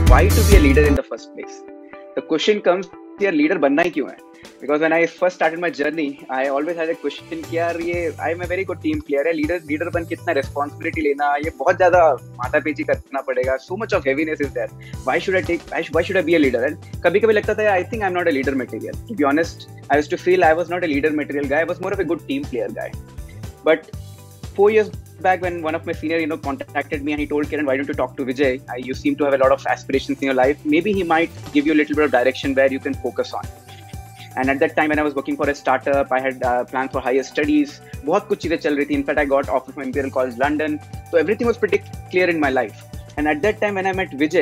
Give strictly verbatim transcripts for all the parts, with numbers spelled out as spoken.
why to be a leader in the first place? The question comes, यार leader बनना ही क्यों है? Because when I first started my journey, I always had a question कि यार ये I am a very good team player है, leader leader बन कितना responsibility लेना, ये बहुत ज़्यादा माथा पेची करना पड़ेगा, so much of heaviness is there. Why should I take? Why should I be a leader? And कभी कभी लगता था I think I'm not a leader material. To be honest, I used to feel I was not a leader material guy. I was more of a good team player guy. But four years back, when one of my senior, you know, contacted me and he told Kiran, why don't you talk to Vijay? I, you seem to have a lot of aspirations in your life. Maybe he might give you a little bit of direction where you can focus on. And at that time, when I was working for a startup, I had uh, plans for higher studies. बहुत कुछ चीजें चल रही थी. In fact, I got offer from Imperial College London. So everything was pretty clear in my life. And at that time, when I met Vijay,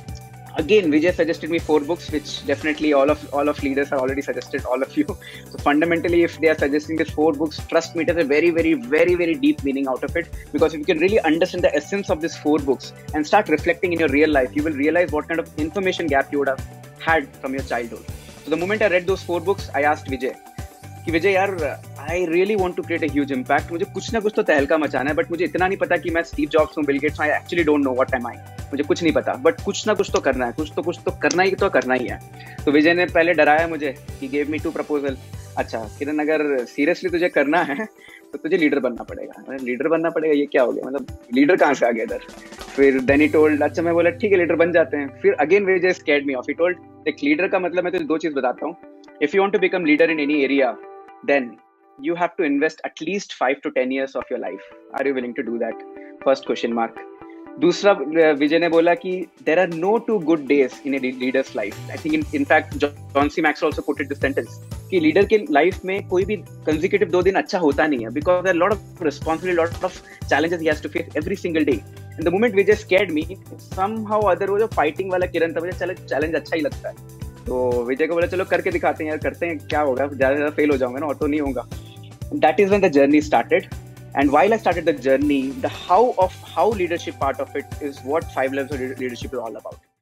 again, Vijay suggested me four books, which definitely all of all of leaders have already suggested, all of you. So fundamentally, if they are suggesting these four books, trust me, it has a very, very, very, very deep meaning out of it. Because if you can really understand the essence of these four books and start reflecting in your real life, you will realize what kind of information gap you would have had from your childhood. So the moment I read those four books, I asked Vijay, कि विजय यार, I really want to create a huge impact. मुझे कुछ ना कुछ तो तहलका मचाना है, but मुझे इतना नहीं पता कि मैं स्टीव जॉब्स हूँ, बिल गेट्स हूँ. I actually don't know what am I. मुझे कुछ नहीं पता, बट कुछ ना कुछ तो करना है, कुछ तो कुछ तो करना ही तो करना ही है. तो विजय ने पहले डराया मुझे, he gave me two proposal. अच्छा किरण, अगर सीरियसली तुझे करना है तो तुझे लीडर बनना पड़ेगा. लीडर बनना पड़ेगा, ये क्या हो गया, मतलब लीडर कहाँ से आ गया इधर. फिर देन ही टोल्ड, अच्छा मैं बोला ठीक है लीडर बन जाते हैं. फिर again Vijay scared me off. He told, एक लीडर का मतलब मैं तुझे दो चीज बताता हूँ. If you want to become leader in any area, then you have to invest at least five to ten years of your life. Are you willing to do that? First question mark. दूसरा विजय ने बोला कि there are no two good days in a leader's life. I think in, in fact John C. Maxwell also quoted this sentence कि leader के life में कोई भी consecutive दो दिन अच्छा होता नहीं है, because there are a lot of responsibility, lot of challenges he has to face every single day. And the moment Vijay scared me, somehow other वो जो fighting वाला किरण था, मुझे चलो challenge अच्छा ही लगता है. तो विजय को बोला चलो करके दिखाते हैं यार, करते हैं, क्या होगा, ज्यादा ज्यादा फेल हो जाऊंगा ना और तो नहीं होगा. That is when the journey started. And while I started the journey, the how of how leadership part of it is what Five Levels of Leadership is all about.